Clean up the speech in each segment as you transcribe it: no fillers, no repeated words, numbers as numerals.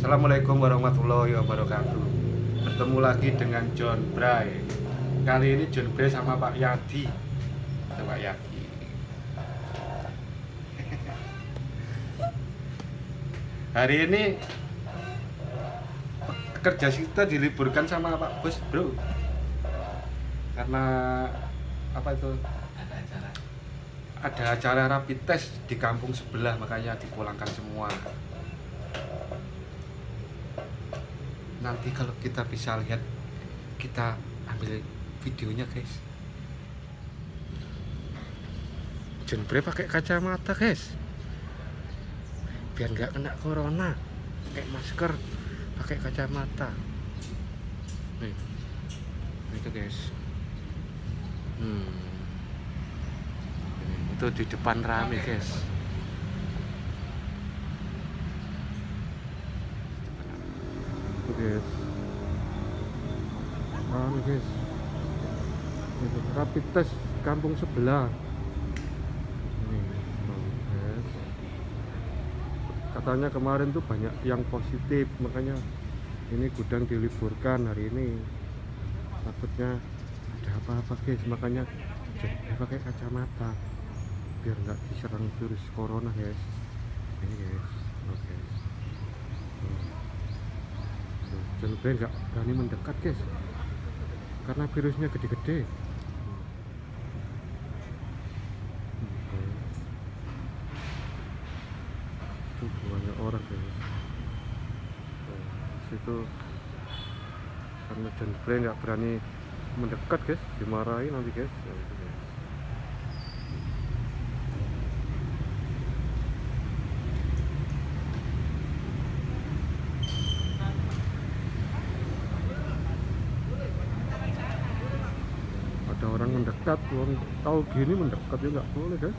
Assalamualaikum warahmatullahi wabarakatuh. Bertemu lagi dengan John Bray. Kali ini John Bray sama Pak Yadi. Itu Pak Yadi. Hari ini kerja kita diliburkan sama Pak Bos, Bro. Karena apa itu? Ada acara rapid test di kampung sebelah, makanya dipulangkan semua. Nanti kalau kita bisa lihat, kita ambil videonya, guys. John Bray pakai kacamata, guys, biar nggak kena corona. Pakai masker, pakai kacamata. Nih, itu guys. Itu di depan rame, guys. Itu guys, rame, guys. Itu rapid test kampung sebelah. Nih, guys. Katanya kemarin tuh banyak yang positif, makanya ini gudang diliburkan hari ini. Takutnya ada apa-apa, guys, makanya jadi pakai kacamata biar nggak diserang virus corona, guys. Ini, guys. Oke. John Bray nggak berani mendekat, guys, karena virusnya gede-gede. Tuh banyak orang, guys. Situ karena John Bray nggak berani mendekat, guys, dimarahin nanti, guys. Ya, itu, guys. Ada orang mendekat, orang tahu gini mendekat ya nggak boleh, guys.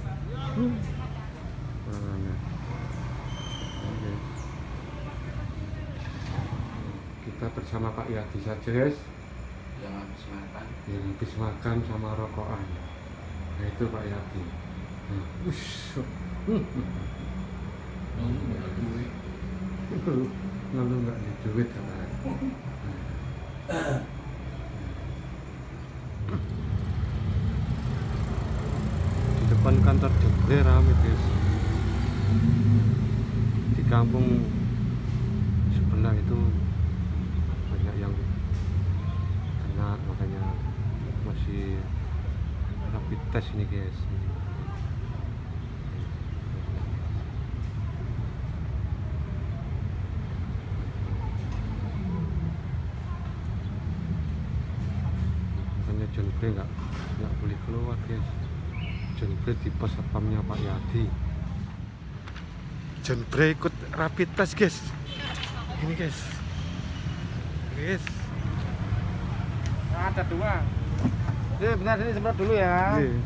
Orangnya. Oke. Kita bersama Pak Yadi saja, guys. Yang habis makan sama rokokan. Nah, itu Pak Yadi. Lalu nggak ada duit, katanya. Di depan kantor John Bray rame, guys. Di kampung sebelah itu banyak yang kena, makanya masih rapid test ini, guys. Makanya John Bray nggak boleh keluar, guys. John Bray di pos satpamnya Pak Yadi. John Bray ikut rapid test, guys. Ini, guys. Guys. ada dua. Ini benar, ini semprot dulu ya. Iya.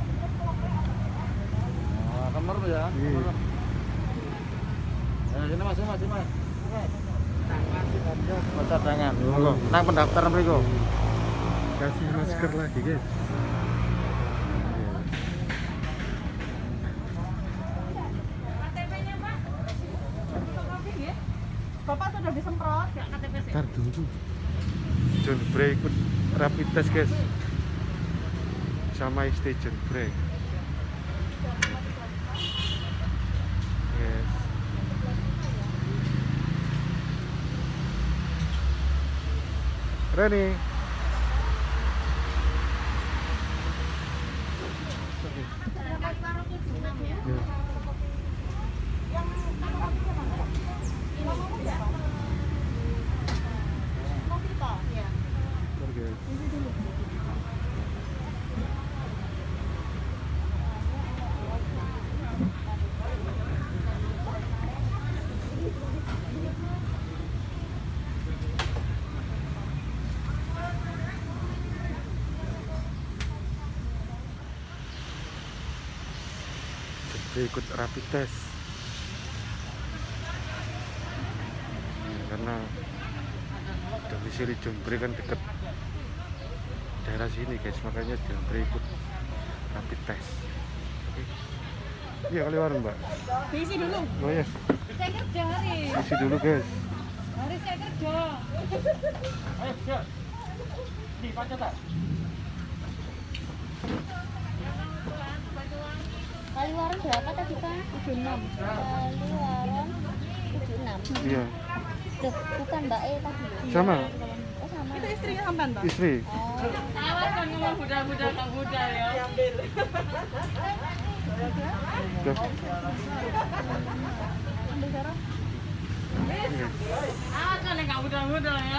Oh, nomor ya. Iya. Nah, sini mas. Motor tangan. Monggo. Nang pendaftaran mriku. Kasih masker lagi, guys. KTP-nya, Pak. Fotokopi nggih. Bapak sudah disemprot ya KTP sih? Ntar dulu. John Bray ikut rapid test, guys, sama istri John Bray. Yes. Reni. Ya. Ntar, guys. Dia ikut rapid test karena domisili John Bray kan deket daerah sini, guys, makanya John Bray ikut rapid test. Oke. Iya, kali warung, Mbak. Diisi dulu. Oh ya. Saya kerja hari. isi dulu guys. Mari saya kerja. Ayo, siap. Di pacet tak? Kaliwaran berapa tadi Pak? 76. Kaliwaran 76. Iya, Loh, bukan Mbak E tadi. sama Oh, sama. Itu istrinya sampean, Pak? istri. Oh, Awas kan ngomong muda-muda tak muda ya. Diambil. Udah. Ambil darah. Iya. Awas kan enggak muda-muda ya.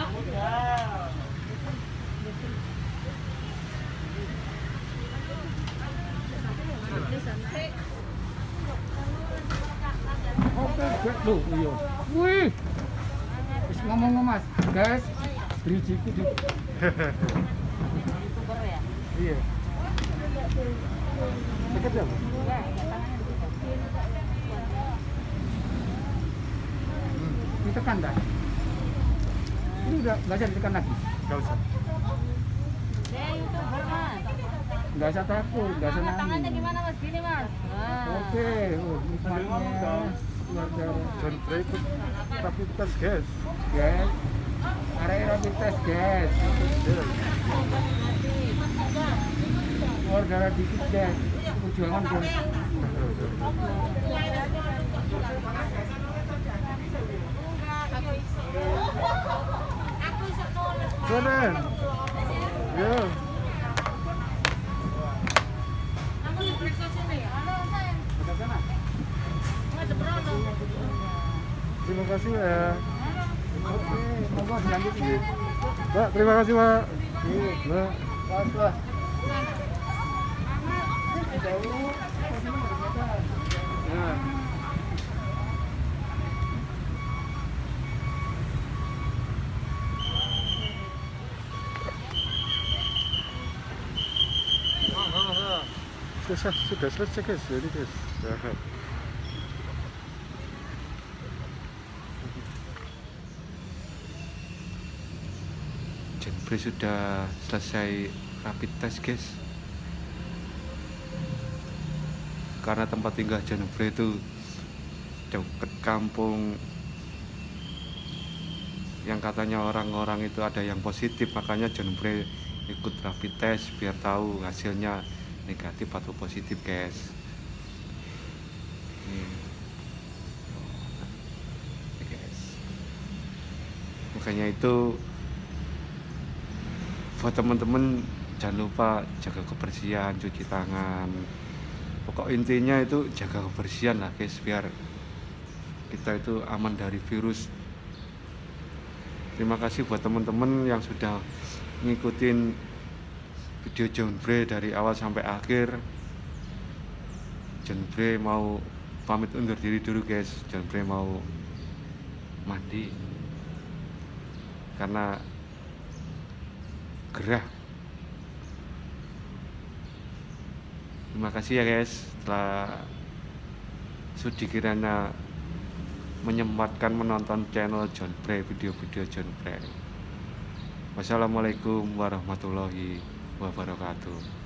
Oke, loh, iya. Wih. Wis ngomong Mas, guys. Drijiku di. YouTuber ya? Iya. Dekat ya? Ditekan dah. Ini udah nggak usah ditekan lagi. Gak usah. Saya YouTuber, Mas. Nggak usah takut, nggak usah Tangannya nangis. gimana, Mas? Gini, Mas. Nah. Oke, nikmatnya luar biasa. John Bray ikut rapid test guys. Guys, area rapid test guys. Keluar darah dikit guys. Perjuangan guys. Sonen. Ya. Terima kasih ya. Oke, monggo dilanjutin. Pak, terima kasih Pak. Mbak. Pas lah. Nah. Sudah selesai guys, jadi guys. Ya. John Bray sudah selesai rapid test guys. Karena tempat tinggal John Bray itu dekat kampung yang katanya orang-orang itu ada yang positif, makanya John Bray ikut rapid test biar tahu hasilnya negatif atau positif guys. Nih. Oke, guys. Makanya itu buat teman-teman jangan lupa jaga kebersihan, cuci tangan. Pokok intinya itu jaga kebersihan lah guys, biar kita itu aman dari virus. Terima kasih buat teman-teman yang sudah ngikutin video John Bray dari awal sampai akhir. John Bray mau pamit undur diri dulu guys. John Bray mau mandi karena gerah. Terima kasih ya guys telah sudi kiranya menyempatkan menonton channel John Bray, video-video John Bray. Wassalamualaikum warahmatullahi wabarakatuh.